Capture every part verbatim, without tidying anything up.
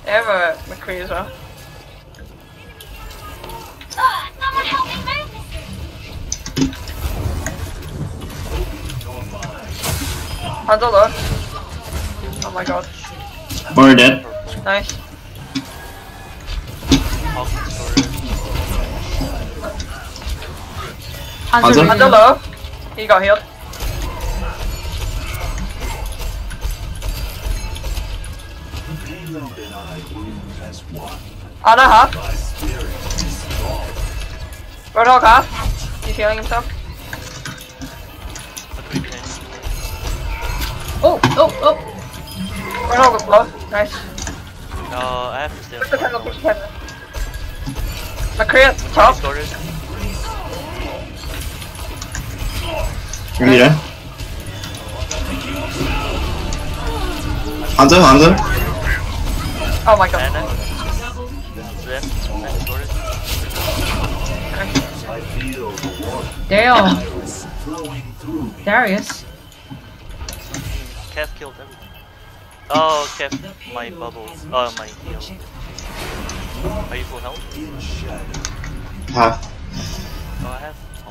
They have a McCree as well. Ah, someone help me move this. Hanzo low. Oh my god. We're dead. Nice. Hanzo? Hanzo low. He got healed. Ana half. Roadhog half. He's healing himself. Oh, oh, oh. Roadhog was low. Nice. No, I have to stay. Push the tango, push the tango. McCree at the top. Are you there? Hanzo, Hanzo. Oh my god. Damn. Darius. Kev killed everyone. Oh, Kev, my bubbles. Oh, my heal. Are you full health? Half. Oh, I have. Oh.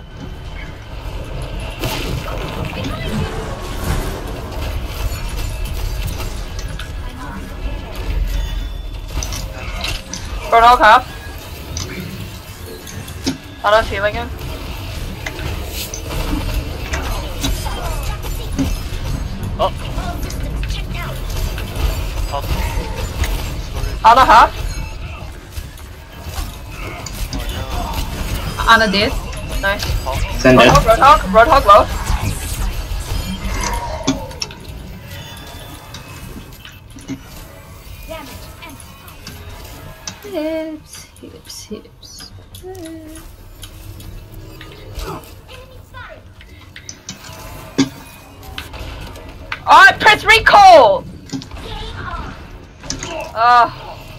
Roadhog half. Ana's healing him. Oh. Oh. Ana half. Ana dead. Nice. Send dead. Roadhog, Roadhog, Roadhog low. Hips, hips, hips. Oh, I pressed recall! Ah.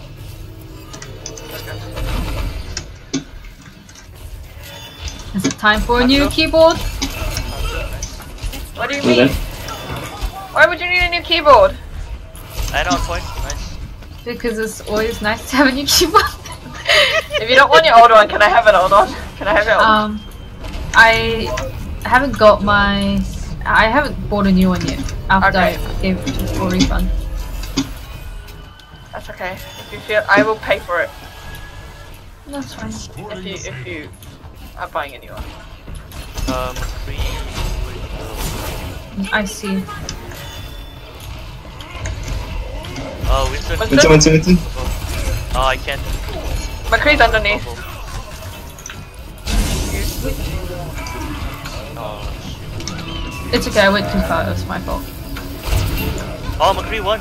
Is it time for a new keyboard? What do you We're mean? dead. Why would you need a new keyboard? I know, point. Nice. Because it's always nice to have a new keyboard. If you don't want your old one, can I have an old one? Can I have your old one? um, I haven't got my. I haven't bought a new one yet. After Okay. I gave it for refund. That's okay. If you feel, I will pay for it. That's fine. If you, if you are buying a new one. Um, three. I see. Oh, Winston. Winston, Winston, Winston. Oh, I can't. McCree's underneath. Oh, It's okay. I went too far. It was my fault. oh, McCree won.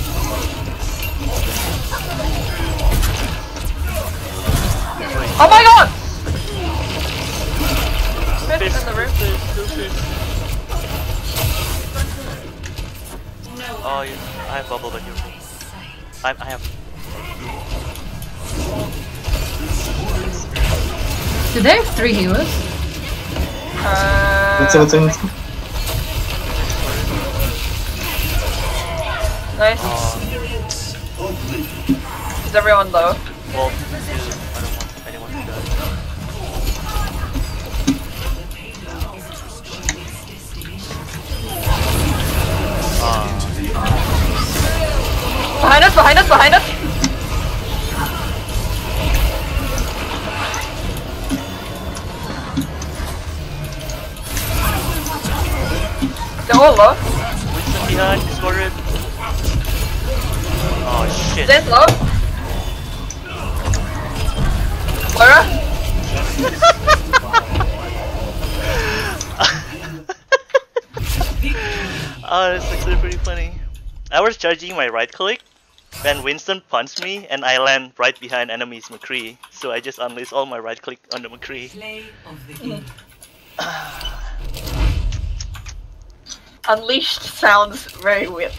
Oh my god! Fifth in the room. Oh, you, I have bubble, but you're. I, I have. Do they have three healers? Uh, Winston, Winston, Winston. Nice. Oh, Is everyone low? well, I don't want anyone to die. Ah. Behind us, behind us, behind us! They're all low. Winston behind, discorded. Oh shit. Zed's low. Moira? Oh, that's actually pretty funny. I was charging my right click, then Winston punched me, and I land right behind enemy's McCree. So I just unleashed all my right click on the McCree. Play of the game. Unleashed sounds very weird.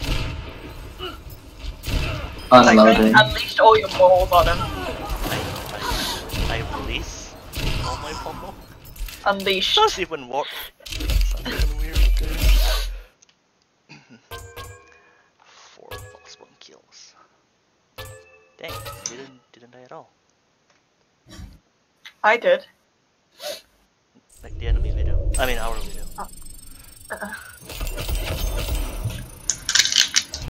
Unloaded. Like, unleashed all your balls on him. I, I, I release all my pommel. Unleashed. Doesn't even work. Sounds kinda weird. Four plus one kills. Dang, didn't didn't die at all. I did. Like the enemy video. I mean our video.